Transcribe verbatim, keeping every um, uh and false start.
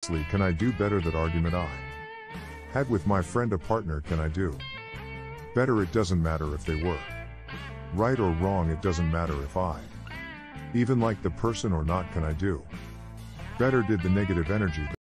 honestly, can I do better? That argument I had with my friend, a partner. Can I do better? It doesn't matter if they were right or wrong. It doesn't matter if I even like the person or not. Can I do better? Did the negative energy